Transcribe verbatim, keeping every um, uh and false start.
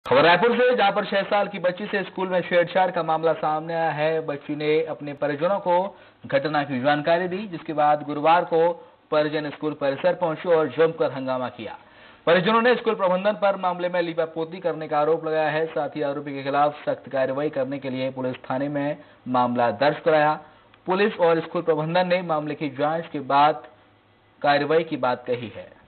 खबर रायपुर से, जहां पर छह साल की बच्ची से स्कूल में छेड़छाड़ का मामला सामने आया है। बच्ची ने अपने परिजनों को घटना की जानकारी दी, जिसके बाद गुरुवार को परिजन स्कूल परिसर पहुंचे और जमकर हंगामा किया। परिजनों ने स्कूल प्रबंधन पर मामले में लीपापोती करने का आरोप लगाया है। साथ ही आरोपी के खिलाफ सख्त कार्रवाई करने के लिए पुलिस थाने में मामला दर्ज कराया। पुलिस और स्कूल प्रबंधन ने मामले की जांच के बाद कार्रवाई की बात कही है।